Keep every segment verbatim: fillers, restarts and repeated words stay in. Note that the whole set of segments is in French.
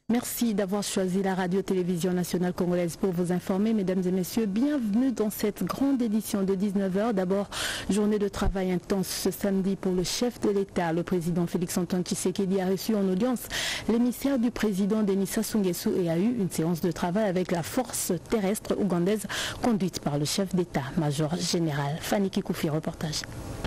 Merci d'avoir choisi la radio-télévision nationale congolaise pour vous informer. Mesdames et messieurs, bienvenue dans cette grande édition de dix-neuf heures. D'abord, journée de travail intense ce samedi pour le chef de l'État. Le président Félix-Antoine Tshisekedi a reçu en audience l'émissaire du président Denis Sassou Nguesso et a eu une séance de travail avec la force terrestre ougandaise conduite par le chef d'État, Major Général Fanny Kikoufi. Reportage.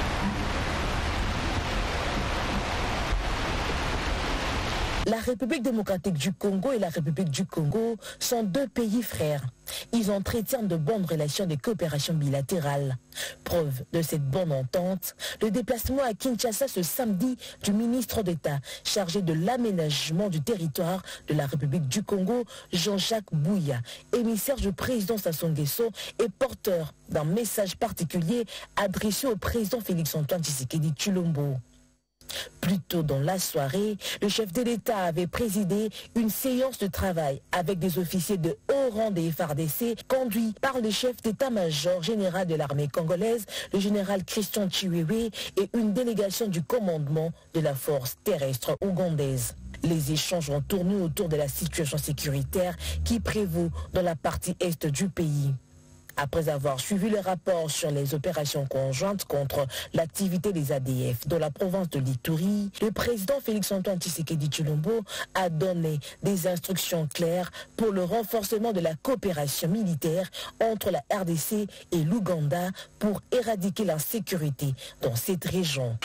La République démocratique du Congo et la République du Congo sont deux pays frères. Ils entretiennent de bonnes relations de coopération bilatérale. Preuve de cette bonne entente, le déplacement à Kinshasa ce samedi du ministre d'État chargé de l'aménagement du territoire de la République du Congo, Jean-Jacques Bouya, émissaire du président Sassou Nguesso et porteur d'un message particulier adressé au président Félix-Antoine Tshisekedi Tshilombo. Plus tôt dans la soirée, le chef de l'État avait présidé une séance de travail avec des officiers de haut rang des F A R D C conduits par le chef d'état-major général de l'armée congolaise, le général Christian Chiwewe, et une délégation du commandement de la force terrestre ougandaise. Les échanges ont tourné autour de la situation sécuritaire qui prévaut dans la partie est du pays. Après avoir suivi le rapport sur les opérations conjointes contre l'activité des A D F dans la province de l'Ituri, le président Félix-Antoine Tshisekedi Tshilombo a donné des instructions claires pour le renforcement de la coopération militaire entre la R D C et l'Ouganda pour éradiquer l'insécurité dans cette région.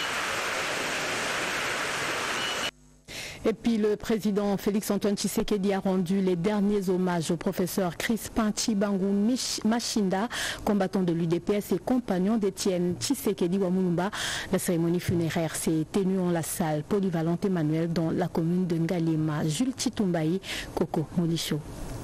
Et puis le président Félix-Antoine Tshisekedi a rendu les derniers hommages au professeur Crispin Tshibangu Machinda, combattant de l'U D P S et compagnon d'Étienne Tshisekedi Wamulumba. La cérémonie funéraire s'est tenue en la salle polyvalente Emmanuel dans la commune de Ngalema. Jules Chitumbaï, Coco Molicho.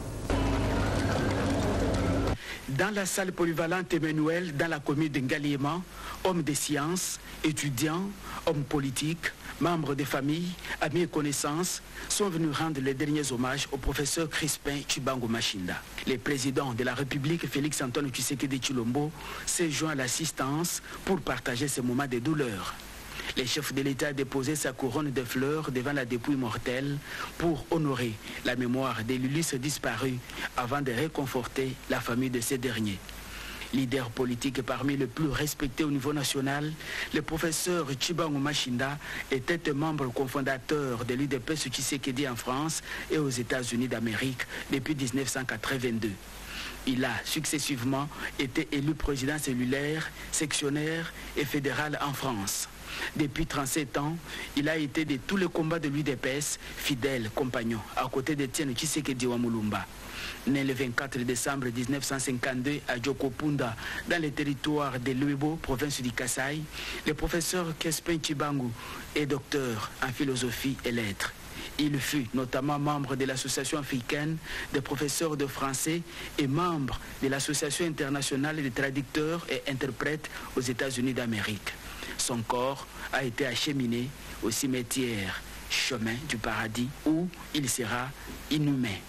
Dans la salle polyvalente Emmanuel, dans la commune de Ngalema, hommes de sciences, étudiants, hommes politiques, membres des familles, amis et connaissances sont venus rendre les derniers hommages au professeur Crispin Tshibangu Machinda. Le président de la République, Félix-Antoine Tshisekedi Tshilombo, s'est joint à l'assistance pour partager ce moment de douleur. Le chef de l'État a déposé sa couronne de fleurs devant la dépouille mortelle pour honorer la mémoire des l'illustre disparus avant de réconforter la famille de ces derniers. Leader politique parmi les plus respectés au niveau national, le professeur Tshibangu Machinda était membre cofondateur de l'U D P S Tshisekedi en France et aux États-Unis d'Amérique depuis mille neuf cent quatre-vingt-deux. Il a successivement été élu président cellulaire, sectionnaire et fédéral en France. Depuis trente-sept ans, il a été de tous les combats de l'U D P S, fidèle compagnon, à côté d'Étienne Tshisekedi Wamulumba. Né le vingt-quatre décembre mille neuf cent cinquante-deux à Djokopunda, dans le territoire de Luebo, province du Kasaï, le professeur Crispin Tshibangu est docteur en philosophie et lettres. Il fut notamment membre de l'Association africaine des professeurs de français et membre de l'Association internationale des traducteurs et interprètes aux États-Unis d'Amérique. Son corps a été acheminé au cimetière Chemin du Paradis où il sera inhumé.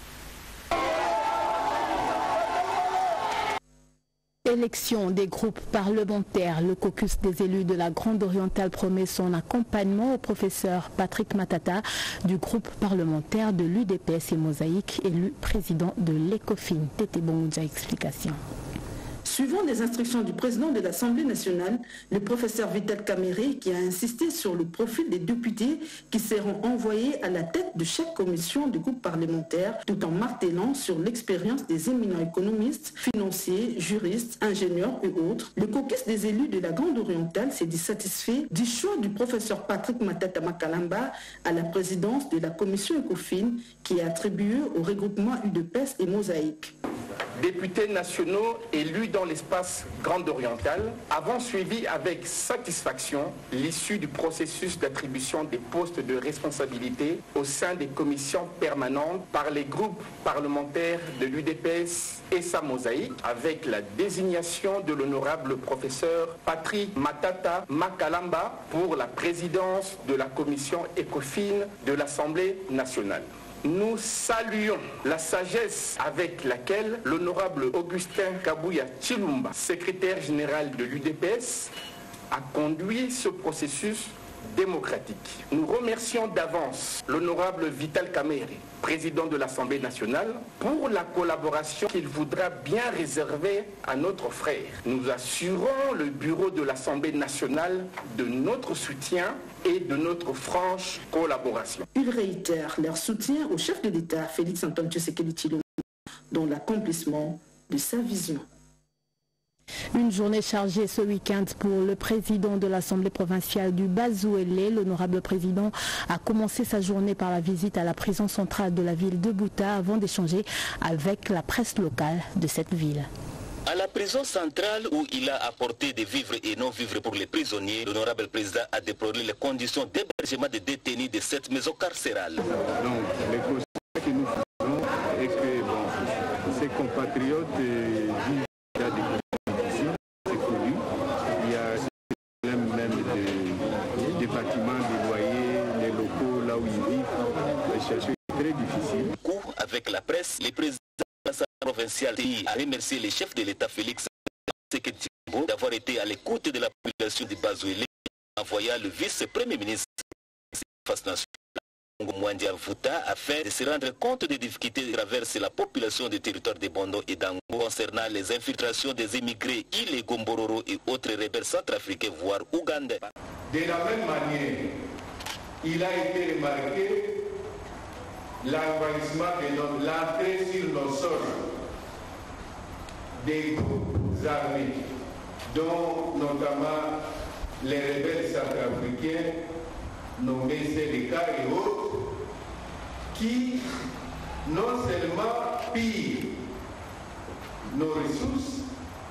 Élection des groupes parlementaires. Le caucus des élus de la Grande Orientale promet son accompagnement au professeur Patrick Matata du groupe parlementaire de l'U D P S et Mosaïque, élu président de l'ECOFIN. Tété Bongoudja, explication. Suivant les instructions du président de l'Assemblée nationale, le professeur Vital Kamerhe, qui a insisté sur le profil des députés qui seront envoyés à la tête de chaque commission du groupe parlementaire, tout en martelant sur l'expérience des éminents économistes, financiers, juristes, ingénieurs et autres, le caucus des élus de la Grande Orientale s'est dit satisfait du choix du professeur Patrick Matata Makalamba à la présidence de la commission ECOFIN qui est attribuée au regroupement U D P S et Mosaïque. Députés nationaux élus dans l'espace Grande Orientale avons suivi avec satisfaction l'issue du processus d'attribution des postes de responsabilité au sein des commissions permanentes par les groupes parlementaires de l'U D P S et sa Mosaïque, avec la désignation de l'honorable professeur Patrick Matata Makalamba pour la présidence de la commission ECOFIN de l'Assemblée nationale. Nous saluons la sagesse avec laquelle l'honorable Augustin Kabouya Tshilumba, secrétaire général de l'U D P S, a conduit ce processus démocratique. Nous remercions d'avance l'honorable Vital Kamerhe, président de l'Assemblée nationale, pour la collaboration qu'il voudra bien réserver à notre frère. Nous assurons le bureau de l'Assemblée nationale de notre soutien et de notre franche collaboration. Ils réitèrent leur soutien au chef de l'État, Félix Antoine Tshisekedi Tshilombo, dans l'accomplissement de sa vision. Une journée chargée ce week-end pour le président de l'Assemblée provinciale du Bazouélé. L'honorable président a commencé sa journée par la visite à la prison centrale de la ville de Bouta avant d'échanger avec la presse locale de cette ville. À la prison centrale où il a apporté des vivres et non-vivres pour les prisonniers, l'honorable président a déploré les conditions d'hébergement des détenus de cette maison carcérale. Donc, les constats que nous faisons est que bon, ces compatriotes vivent dans des conditions difficiles, c'est connu. Il y a des problèmes même des, des bâtiments, des loyers, les locaux là où ils vivent. La situation est très difficile. Avec la presse, les présidents de l'Assemblée provinciale a remercié le chef de l'État Félix Tshisekedi Tshilombo d'avoir été à l'écoute de la population du Bazouélé en envoyant le vice-premier ministre face nationale Mwandia Vuta afin de se rendre compte des difficultés que traverse la population des territoires de Bondo et d'Ango concernant les infiltrations des émigrés illégaux Mbororo et autres rebelles centrafricains voire ougandais. De la même manière, il a été remarqué l'envahissement de l'entrée sur nos sols des groupes armés, dont notamment les rebelles centrafricains, nommés Sénégal et autres, qui non seulement pillent nos ressources,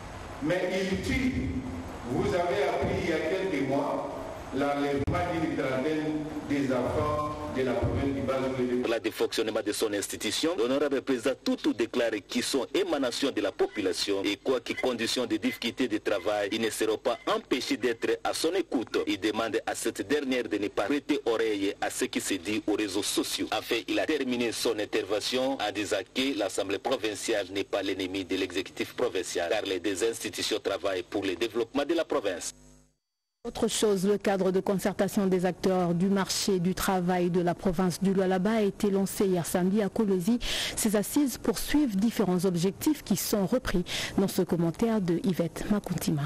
mais ils tuent. Vous avez appris il y a quelques mois l'enlèvement d'une trentaine des enfants de la province du Bazouélé. Pour le fonctionnement de son institution, l'honorable président Toutou déclare qu'ils sont émanation de la population et quoi que conditions de difficulté de travail, ils ne seront pas empêchés d'être à son écoute. Il demande à cette dernière de ne pas prêter oreille à ce qui se dit aux réseaux sociaux. Enfin, il a terminé son intervention en disant que l'Assemblée provinciale n'est pas l'ennemi de l'exécutif provincial car les deux institutions travaillent pour le développement de la province. Autre chose, le cadre de concertation des acteurs du marché du travail de la province du Lualaba a été lancé hier samedi à Kolwezi. Ces assises poursuivent différents objectifs qui sont repris dans ce commentaire de Yvette Makuntima.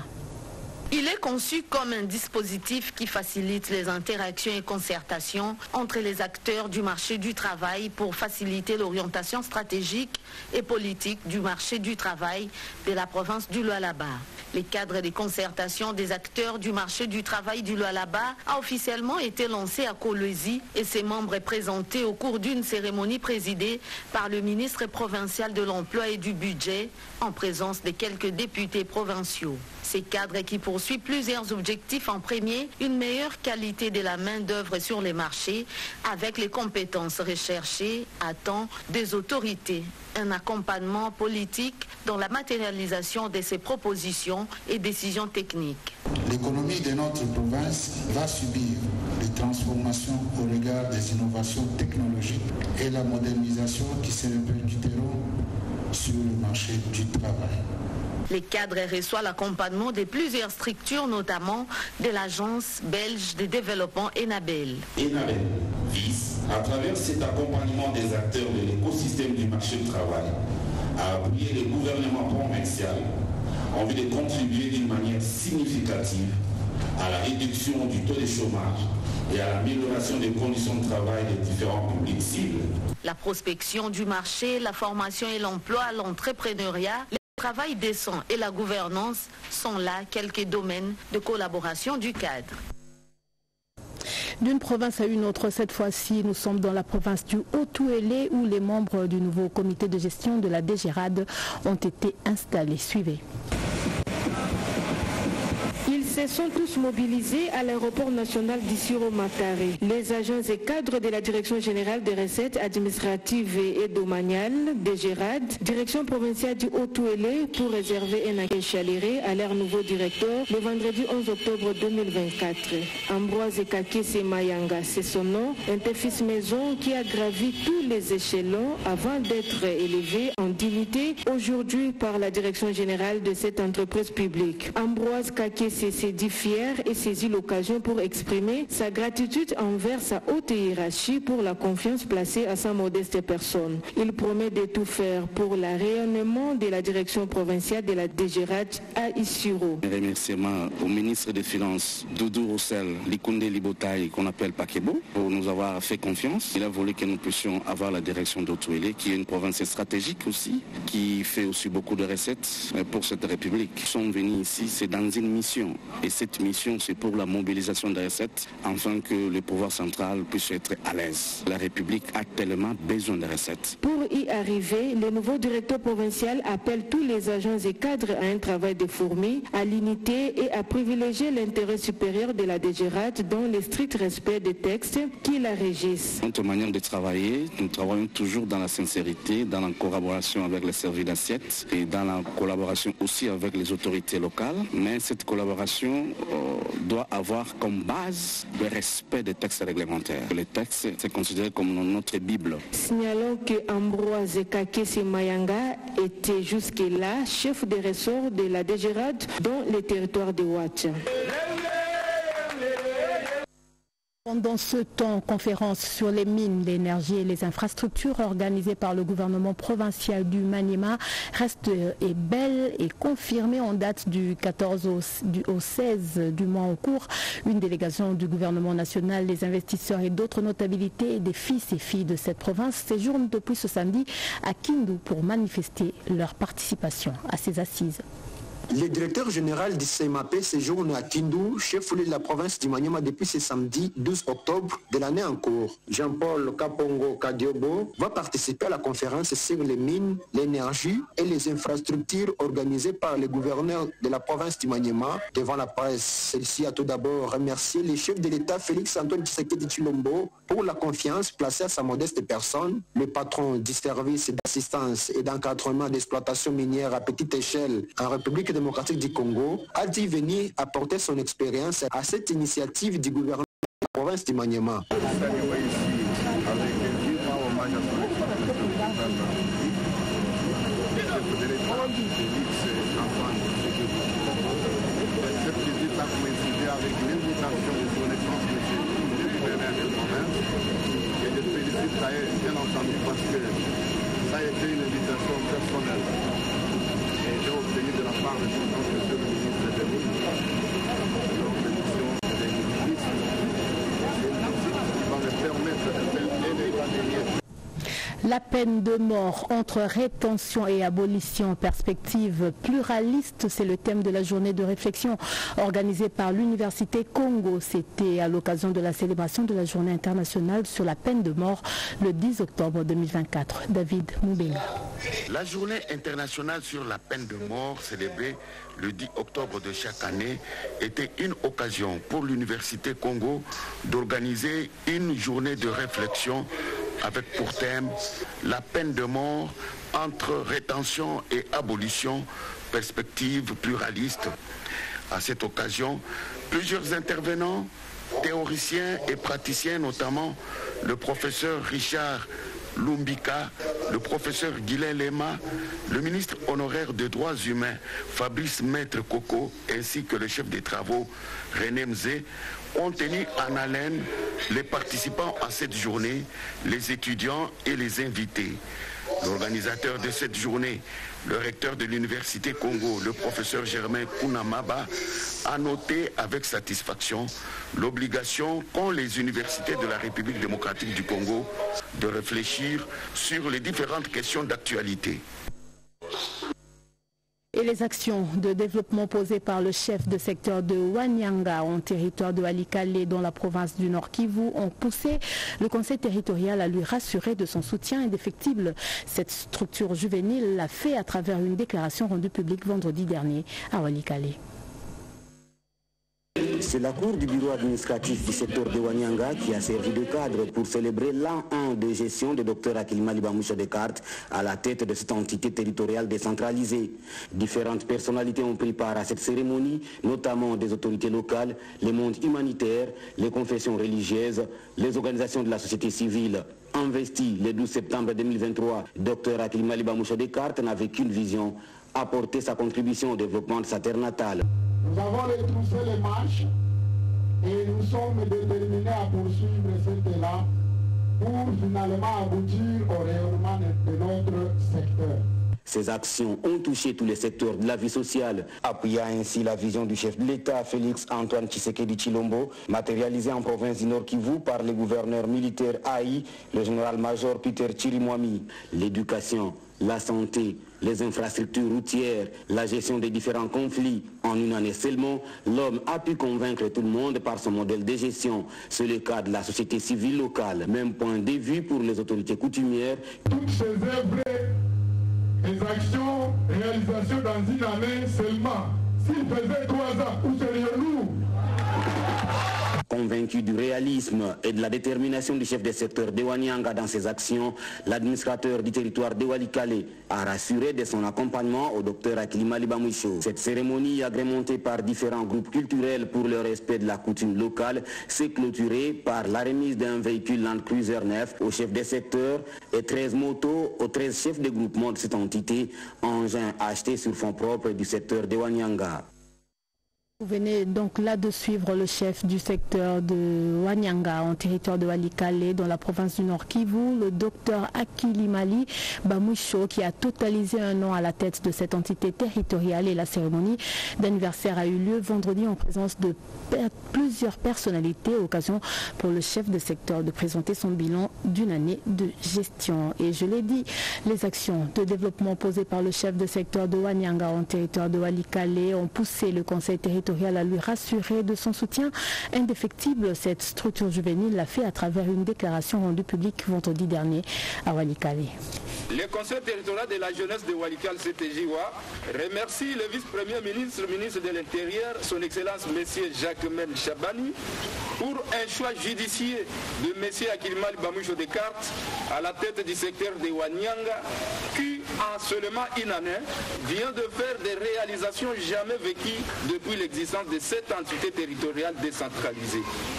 Il est conçu comme un dispositif qui facilite les interactions et concertations entre les acteurs du marché du travail pour faciliter l'orientation stratégique et politique du marché du travail de la province du Lualaba. Le cadre de concertation des acteurs du marché du travail du Lualaba a officiellement été lancé à Kolwezi et ses membres présentés au cours d'une cérémonie présidée par le ministre provincial de l'Emploi et du Budget en présence de quelques députés provinciaux. Ces cadres qui poursuivent plusieurs objectifs. En premier, une meilleure qualité de la main-d'œuvre sur les marchés avec les compétences recherchées à temps des autorités. Un accompagnement politique dans la matérialisation de ces propositions et décisions techniques. L'économie de notre province va subir des transformations au regard des innovations technologiques et la modernisation qui se répercuteront sur le marché du travail. Les cadres reçoivent l'accompagnement de plusieurs structures, notamment de l'agence belge de développement Enabel. Enabel vise, à travers cet accompagnement des acteurs de l'écosystème du marché du travail, à appuyer le gouvernement provincial en vue de contribuer d'une manière significative à la réduction du taux de chômage et à l'amélioration des conditions de travail des différents publics cibles. La prospection du marché, la formation et l'emploi, l'entrepreneuriat, le travail décent et la gouvernance sont là quelques domaines de collaboration du cadre. D'une province à une autre, cette fois-ci, nous sommes dans la province du Haut-Touélé où les membres du nouveau comité de gestion de la D G R A D ont été installés. Suivez. Ils se sont tous mobilisés à l'aéroport national d'Issiro-Matare. Les agents et cadres de la Direction générale des recettes administratives et domaniales, D G R A D, Direction provinciale du Haut-Touélé, pour réserver un accueil chaleureux à leur nouveau directeur le vendredi onze octobre deux mille vingt-quatre. Ambroise Kakese Mayanga, c'est son nom, un petit-fils maison qui a gravi tous les échelons avant d'être élevé en dignité aujourd'hui par la Direction générale de cette entreprise publique. Ambroise Kakese s'est dit fier et saisit l'occasion pour exprimer sa gratitude envers sa haute hiérarchie pour la confiance placée à sa modeste personne. Il promet de tout faire pour le rayonnement de la direction provinciale de la D G R A D à Isiro. Un remerciement au ministre des Finances, Doudou Roussel Likunde Libotaï, qu'on appelle Pakebo, pour nous avoir fait confiance. Il a voulu que nous puissions avoir la direction d'Otouélé, qui est une province stratégique aussi, qui fait aussi beaucoup de recettes pour cette République. Ils sont venus ici, c'est dans une mission. Et cette mission, c'est pour la mobilisation des recettes, afin que le pouvoir central puisse être à l'aise. La République a tellement besoin de recettes. Pour y arriver, le nouveau directeur provincial appelle tous les agents et cadres à un travail de fourmi, à l'unité et à privilégier l'intérêt supérieur de la D G R A D dans le strict respect des textes qui la régissent. Notre manière de travailler, nous travaillons toujours dans la sincérité, dans la collaboration avec les services d'assiette et dans la collaboration aussi avec les autorités locales. Mais cette collaboration euh, doit avoir comme base le respect des textes réglementaires. Les textes, c'est considéré comme notre Bible. Signalons que Ambroise Kakesi Mayanga était jusque-là chef des ressorts de la D G R A D dans les territoires de Ouacha. Pendant ce temps, conférence sur les mines, l'énergie et les infrastructures organisée par le gouvernement provincial du Maniema reste et belle et confirmée en date du quatorze au seize du mois en cours. Une délégation du gouvernement national, les investisseurs et d'autres notabilités des fils et filles de cette province séjournent depuis ce samedi à Kindu pour manifester leur participation à ces assises. Le directeur général du C M A P séjourne à Kindu, chef-lieu de la province du Maniema depuis ce samedi douze octobre de l'année en cours. Jean-Paul Kapongo Kadiobo va participer à la conférence sur les mines, l'énergie et les infrastructures organisées par le gouverneur de la province du Maniema. Devant la presse, celle-ci a tout d'abord remercié le chef de l'État Félix Antoine Tshisekedi Tshilombo pour la confiance placée à sa modeste personne. Le patron du service d'assistance et d'encadrement d'exploitation minière à petite échelle en République démocratique du Congo a dit venir apporter son expérience à cette initiative du gouvernement de la province du Maniema. Ça a été une invitation personnelle. Et j'ai obtenu de la part de monsieur le ministre de l'Éducation. La peine de mort entre rétention et abolition, perspective pluraliste, c'est le thème de la journée de réflexion organisée par l'Université Congo. C'était à l'occasion de la célébration de la journée internationale sur la peine de mort le dix octobre deux mille vingt-quatre. David Moubenga. La journée internationale sur la peine de mort célébrée le dix octobre de chaque année était une occasion pour l'Université Congo d'organiser une journée de réflexion avec pour thème la peine de mort entre rétention et abolition, perspective pluraliste. À cette occasion, plusieurs intervenants, théoriciens et praticiens, notamment le professeur Richard Lumbika, le professeur Guylain Lema, le ministre honoraire des droits humains Fabrice Maître Coco, ainsi que le chef des travaux René Mzé, ont tenu en haleine les participants à cette journée, les étudiants et les invités. L'organisateur de cette journée, le recteur de l'Université Congo, le professeur Germain Kounamaba, a noté avec satisfaction l'obligation qu'ont les universités de la République démocratique du Congo de réfléchir sur les différentes questions d'actualité. Et les actions de développement posées par le chef de secteur de Wanyanga en territoire de Walikale dans la province du Nord Kivu ont poussé le conseil territorial à lui rassurer de son soutien indéfectible. Cette structure juvénile l'a fait à travers une déclaration rendue publique vendredi dernier à Walikale. C'est la cour du bureau administratif du secteur de Wanyanga qui a servi de cadre pour célébrer l'an un de gestion de Dr Akilima Libamoucha Descartes à la tête de cette entité territoriale décentralisée. Différentes personnalités ont pris part à cette cérémonie, notamment des autorités locales, les mondes humanitaires, les confessions religieuses, les organisations de la société civile. Investi le douze septembre deux mille vingt-trois, Dr Akilima Libamoucha Descartes n'avait qu'une vision, apporter sa contribution au développement de sa terre natale. Nous avons retroussé les manches et nous sommes déterminés à poursuivre cet élan pour finalement aboutir au rayonnement de notre secteur. Ces actions ont touché tous les secteurs de la vie sociale, appuyant ainsi la vision du chef de l'État, Félix Antoine Tshisekedi Tshilombo, matérialisée en province du Nord Kivu par le gouverneur militaire Aï, le général-major Peter Chirimwami. L'éducation, la santé, les infrastructures routières, la gestion des différents conflits. En une année seulement, l'homme a pu convaincre tout le monde par son modèle de gestion. C'est le cas de la société civile locale. Même point de vue pour les autorités coutumières. Toutes ces œuvres, les actions, réalisations dans une année seulement. S'il faisait trois ans, où serions-nous? Convaincu du réalisme et de la détermination du chef des secteurs de Wanyanga dans ses actions, l'administrateur du territoire de Walikale a rassuré de son accompagnement au docteur Akilimali Bamwisho. Cette cérémonie, agrémentée par différents groupes culturels pour le respect de la coutume locale, s'est clôturée par la remise d'un véhicule Land Cruiser neuf au chef des secteurs et treize motos aux treize chefs de groupement de cette entité, engins achetés sur fonds propres du secteur de Wanyanga. Vous venez donc là de suivre le chef du secteur de Wanyanga en territoire de Walikale dans la province du Nord Kivu, le docteur Akilimali Bamwisho, qui a totalisé un an à la tête de cette entité territoriale, et la cérémonie d'anniversaire a eu lieu vendredi en présence de per plusieurs personnalités, occasion pour le chef de secteur de présenter son bilan d'une année de gestion. Et je l'ai dit, les actions de développement posées par le chef de secteur de Wanyanga en territoire de Walikale ont poussé le conseil territorial à lui rassurer de son soutien indéfectible. Cette structure juvénile l'a fait à travers une déclaration rendue publique vendredi dernier à Walikale. Le conseil territorial de la jeunesse de Walikale C T J W A remercie le vice-premier ministre, ministre de l'Intérieur, son Excellence M. Jacquemain Chabani, pour un choix judicieux de M. Akilimali Bamwisho Descartes à la tête du secteur de Wanyanga, qui en seulement une année vient de faire des réalisations jamais vécues depuis l'existence de cette entité territoriale décentralisée.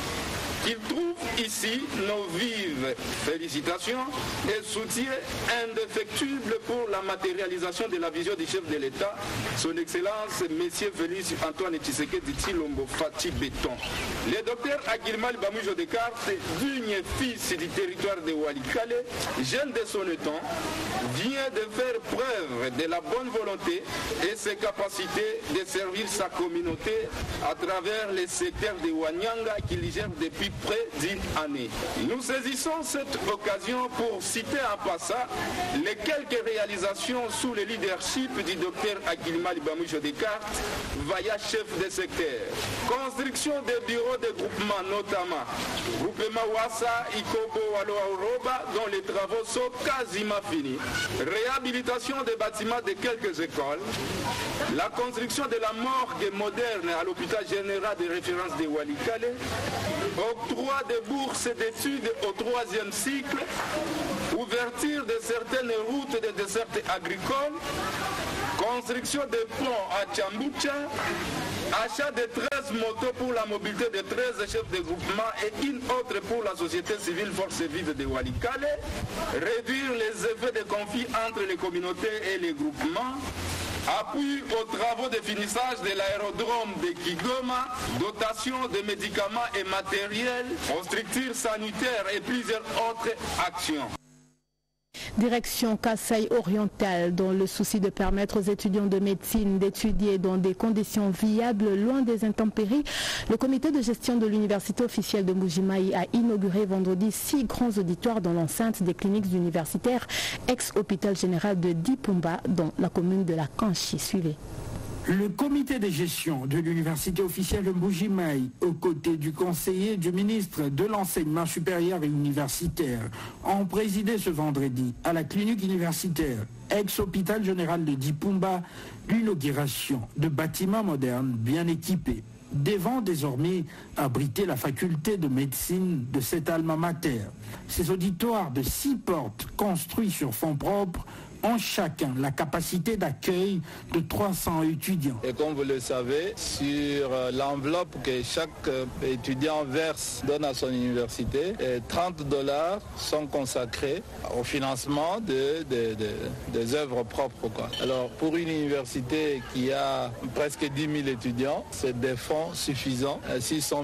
Il trouve ici nos vives félicitations et soutien indéfectible pour la matérialisation de la vision du chef de l'État, son Excellence M. Félix Antoine Tshisekedi Tshilombo Fati Béton. Le docteur Akilimali Bamwisho Descartes, digne fils du territoire de Walikale, jeune de son temps, vient de faire preuve de la bonne volonté et ses capacités de servir sa communauté à travers les secteurs de Wanyanga qu'il gère depuis près d'une année. Nous saisissons cette occasion pour citer en passant les quelques réalisations sous le leadership du docteur Akilimali Bamwisho Descartes, via chef de secteur. Construction des bureaux de groupement, notamment groupement Wassa, Ikobo, Waloa-Oroba, dont les travaux sont quasiment finis. Réhabilitation des bâtiments de quelques écoles. La construction de la morgue moderne à l'hôpital général de référence de Walikale. Octroi de bourses d'études au troisième cycle, ouverture de certaines routes de dessert agricole, construction de ponts à Tchambucha, achat de treize motos pour la mobilité de treize chefs de groupement et une autre pour la société civile Force Vive de Walikale, réduire les effets de conflits entre les communautés et les groupements, appui aux travaux de finissage de l'aérodrome de Kigoma, dotation de médicaments et matériels, aux structures sanitaires et plusieurs autres actions. Direction Kasaï orientale, dans le souci de permettre aux étudiants de médecine d'étudier dans des conditions viables, loin des intempéries, le comité de gestion de l'université officielle de Mbuji-Mayi a inauguré vendredi six grands auditoires dans l'enceinte des cliniques universitaires ex-hôpital général de Dipumba, dans la commune de la Kanchi. Suivez. Le comité de gestion de l'université officielle de Mbuji-Mayi, aux côtés du conseiller du ministre de l'enseignement supérieur et universitaire, ont présidé ce vendredi à la clinique universitaire ex-hôpital général de Dipumba l'inauguration de bâtiments modernes bien équipés, devant désormais abriter la faculté de médecine de cet alma mater. Ces auditoires de six portes construits sur fonds propres ont chacun la capacité d'accueil de trois cents étudiants. Et comme vous le savez, sur l'enveloppe que chaque étudiant verse, donne à son université, trente dollars sont consacrés au financement de, de, de, des œuvres propres, quoi. Alors pour une université qui a presque dix mille étudiants, c'est des fonds suffisants. S'ils sont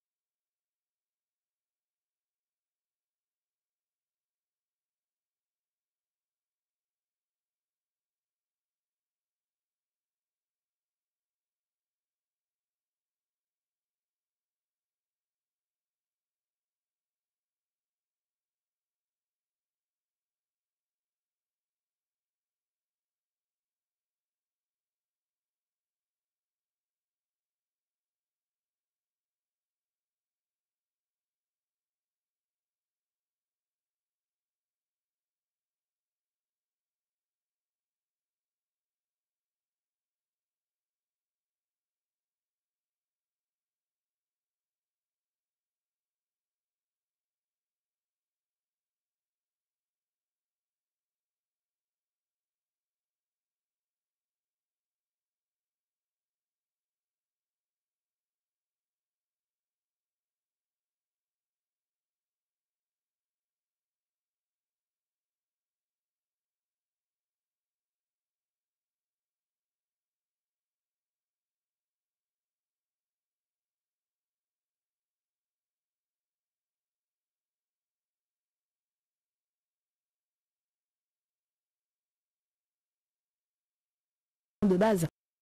de base.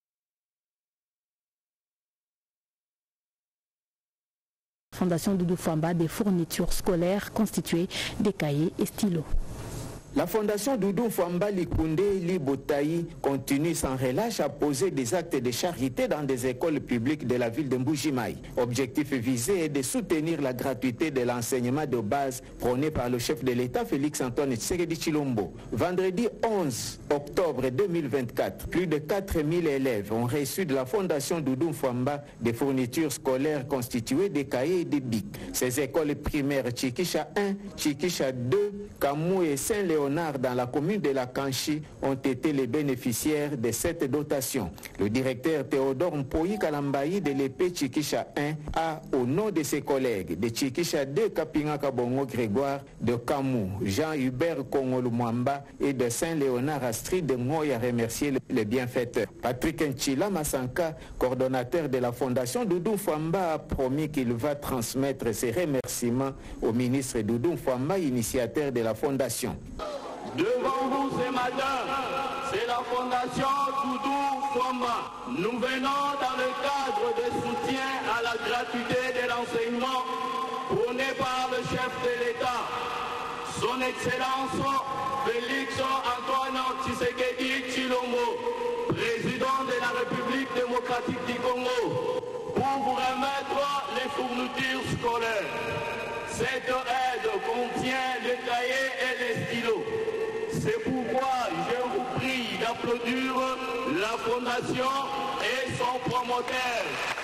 Fondation Doudou Fwamba, des fournitures scolaires constituées des cahiers et stylos. La Fondation Doudou Fwamba Likunde Libotaï continue sans relâche à poser des actes de charité dans des écoles publiques de la ville de Mbuji-Mayi. Objectif visé est de soutenir la gratuité de l'enseignement de base prôné par le chef de l'État Félix Antoine Tshisekedi Tshilombo. Vendredi onze octobre deux mille vingt-quatre, plus de quatre mille élèves ont reçu de la Fondation Doudou Fwamba des fournitures scolaires constituées des cahiers et des bics. Ces écoles primaires Tchikisha un, Tchikisha deux, Kamou et Saint-Léonard dans la commune de la Kanchi ont été les bénéficiaires de cette dotation. Le directeur Théodore Mpoyi Kalambayi de l'E P Tchikisha un a, au nom de ses collègues de Tchikisha deux, Kapinga Kabongo Grégoire, de Kamou, Jean-Hubert Kongolo Mwamba et de Saint-Léonard Astrid de Moy a remercié les bienfaiteurs. Patrick Nchila Masanka, coordonnateur de la Fondation Doudou Fwamba, a promis qu'il va transmettre ses remerciements au ministre Doudou Fwamba, initiateur de la Fondation. Devant vous ce matin, c'est la Fondation Doudou Fwamba. Nous venons dans le cadre de soutien à la gratuité de l'enseignement prôné par le chef de l'État, son Excellence Félix Antoine Tshisekedi Tshilombo, président de la République démocratique du Congo, pour vous remettre les fournitures scolaires. Cette aide contient les cahiers et les stylos. C'est pourquoi je vous prie d'applaudir la Fondation et son promoteur,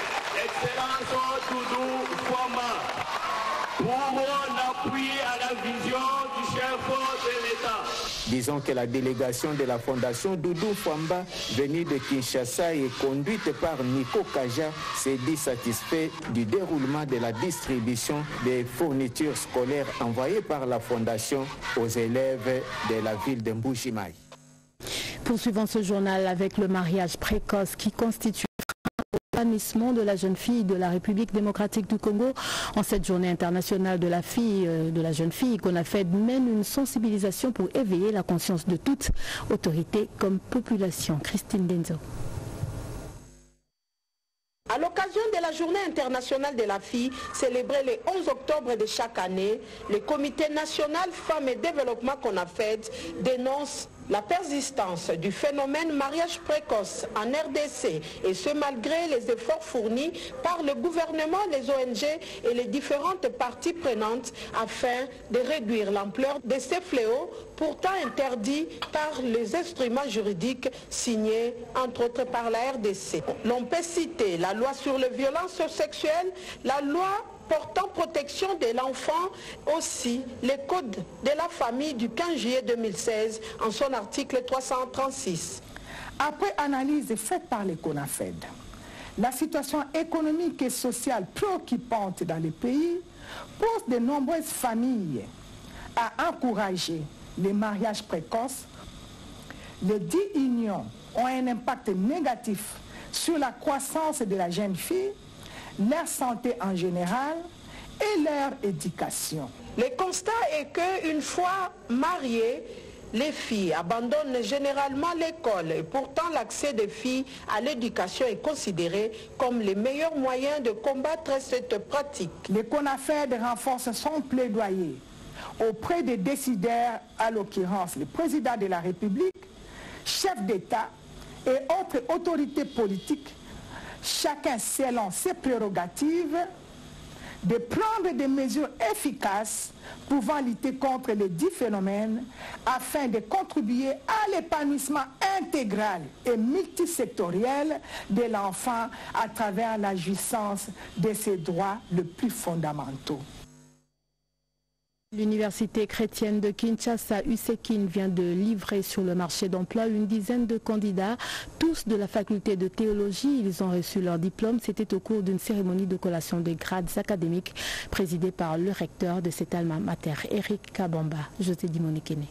Excellence Doudou Fwamba, pour l'appui à la vision du chef de l'État. Disons que la délégation de la Fondation Doudou Fwamba, venue de Kinshasa et conduite par Nico Kaja, s'est dit satisfait du déroulement de la distribution des fournitures scolaires envoyées par la Fondation aux élèves de la ville de Mbuji-Mayi. Poursuivons ce journal avec le mariage précoce qui constitue l'épanouissement de la jeune fille de la République démocratique du Congo. En cette journée internationale de la fille, de la jeune fille, CONAFED mène une sensibilisation pour éveiller la conscience de toute autorité comme population. Christine Denzo. À l'occasion de la Journée internationale de la fille, célébrée le onze octobre de chaque année, le Comité national Femmes et Développement CONAFED dénonce la persistance du phénomène mariage précoce en R D C, et ce malgré les efforts fournis par le gouvernement, les O N G et les différentes parties prenantes afin de réduire l'ampleur de ces fléaux pourtant interdits par les instruments juridiques signés entre autres par la R D C. L'on peut citer la loi sur les violences sexuelles, la loi portant protection de l'enfant, aussi le Code de la famille du quinze juillet deux mille seize en son article trois cent trente-six. Après analyse faite par les CONAFED, la situation économique et sociale préoccupante dans le pays pousse de nombreuses familles à encourager les mariages précoces. Les dix unions ont un impact négatif sur la croissance de la jeune fille, leur santé en général et leur éducation. Le constat est qu'une fois mariées, les filles abandonnent généralement l'école et pourtant l'accès des filles à l'éducation est considéré comme le meilleur moyen de combattre cette pratique. Les CONAFED renforcent son plaidoyer auprès des décideurs, à l'occurrence le président de la République, chefs d'État et autres autorités politiques, chacun selon ses prérogatives, de prendre des mesures efficaces pouvant lutter contre les dix phénomènes afin de contribuer à l'épanouissement intégral et multisectoriel de l'enfant à travers la jouissance de ses droits les plus fondamentaux. L'université chrétienne de Kinshasa, U S E K I N, vient de livrer sur le marché d'emploi une dizaine de candidats, tous de la faculté de théologie. Ils ont reçu leur diplôme. C'était au cours d'une cérémonie de collation des grades académiques présidée par le recteur de cet alma mater, Eric Kabamba. José Dimonikene.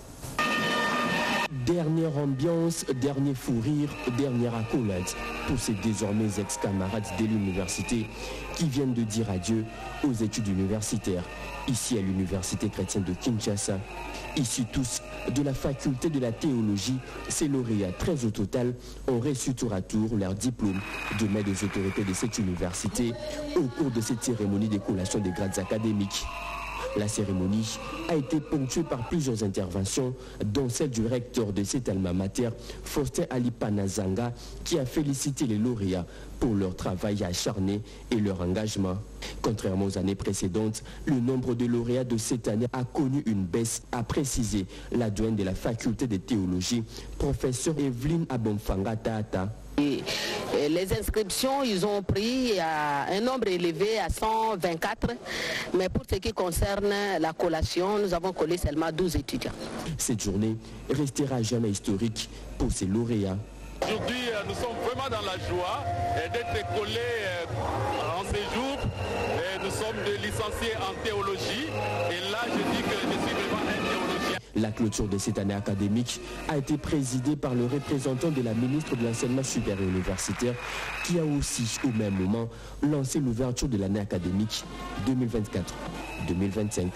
Dernière ambiance, dernier fou rire, dernière accolade pour ces désormais ex-camarades de l'université qui viennent de dire adieu aux études universitaires. Ici à l'université chrétienne de Kinshasa, ici tous de la faculté de la théologie, ces lauréats treize au total ont reçu tour à tour leur diplôme de main des autorités de cette université au cours de cette cérémonie de collation des grades académiques. La cérémonie a été ponctuée par plusieurs interventions, dont celle du recteur de cet alma mater, Faustin Ali Panazanga, qui a félicité les lauréats pour leur travail acharné et leur engagement. Contrairement aux années précédentes, le nombre de lauréats de cette année a connu une baisse, a précisé la doyenne de la faculté de théologie, professeur Evelyne Abomfanga Tata. Et les inscriptions, ils ont pris à un nombre élevé à cent vingt-quatre, mais pour ce qui concerne la collation, nous avons collé seulement douze étudiants. Cette journée restera jamais historique pour ces lauréats. Aujourd'hui, nous sommes vraiment dans la joie d'être collés en séjour. Nous sommes des licenciés en théologie et là, je dis que je suis vraiment un théologien. La clôture de cette année académique a été présidée par le représentant de la ministre de l'enseignement supérieur universitaire qui a aussi, au même moment, lancé l'ouverture de l'année académique deux mille vingt-quatre deux mille vingt-cinq.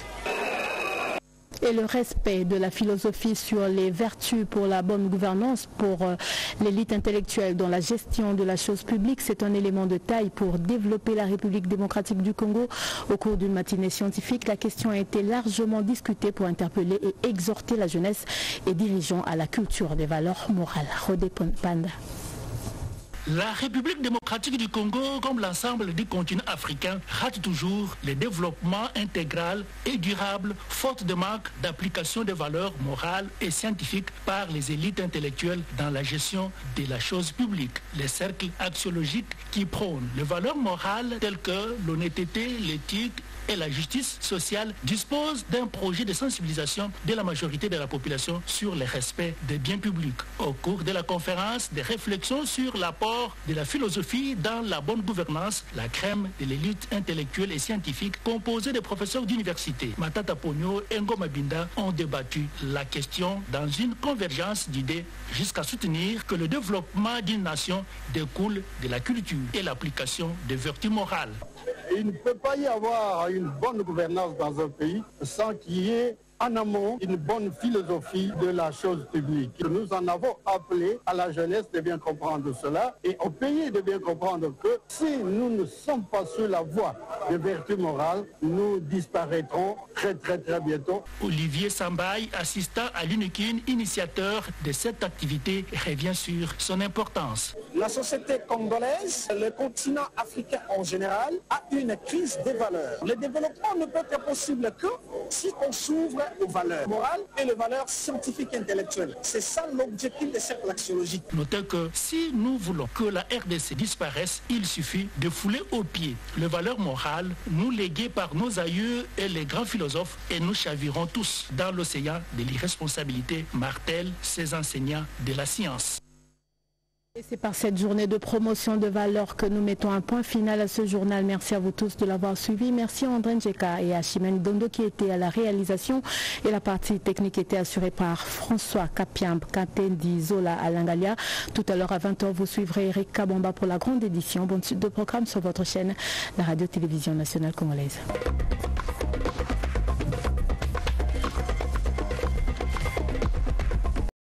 Et le respect de la philosophie sur les vertus pour la bonne gouvernance, pour euh, l'élite intellectuelle dans la gestion de la chose publique, c'est un élément de taille pour développer la République démocratique du Congo. Au cours d'une matinée scientifique, la question a été largement discutée pour interpeller et exhorter la jeunesse et dirigeants à la culture des valeurs morales. Rodé Panda. La République démocratique du Congo, comme l'ensemble du continent africain, rate toujours le développement intégral et durable, faute de manque d'application des valeurs morales et scientifiques par les élites intellectuelles dans la gestion de la chose publique. Les cercles axiologiques qui prônent les valeurs morales telles que l'honnêteté, l'éthique et la justice sociale disposent d'un projet de sensibilisation de la majorité de la population sur le respect des biens publics. Au cours de la conférence, des réflexions sur l'apport de la philosophie dans la bonne gouvernance, la crème de l'élite intellectuelle et scientifique composée de professeurs d'université, Matata Pogno et Ngoma Binda, ont débattu la question dans une convergence d'idées jusqu'à soutenir que le développement d'une nation découle de la culture et l'application des vertus morales. Il ne peut pas y avoir une bonne gouvernance dans un pays sans qu'il y ait en amont une bonne philosophie de la chose publique. Nous en avons appelé à la jeunesse de bien comprendre cela et au pays de bien comprendre que si nous ne sommes pas sur la voie de vertu morale, nous disparaîtrons très très très bientôt. Olivier Sambaï, assistant à l'U N I C I N, initiateur de cette activité, revient sur son importance. La société congolaise, le continent africain en général, a une crise des valeurs. Le développement ne peut être possible que si on s'ouvre aux valeurs morales et les valeurs scientifiques et intellectuelles. C'est ça l'objectif de cette axiologie. Notez que si nous voulons que la R D C disparaisse, il suffit de fouler aux pieds les valeurs morales nous léguées par nos aïeux et les grands philosophes et nous chavirons tous dans l'océan de l'irresponsabilité, martèlent ces enseignants de la science. Et c'est par cette journée de promotion de valeurs que nous mettons un point final à ce journal. Merci à vous tous de l'avoir suivi. Merci à André Njeka et à Chimène Dondo qui étaient à la réalisation. Et la partie technique était assurée par François Kapiamb, Katendi Zola Alangalia. Tout à l'heure à vingt heures, vous suivrez Eric Kabamba pour la grande édition. Bonne suite de programme sur votre chaîne, la radio-télévision nationale congolaise.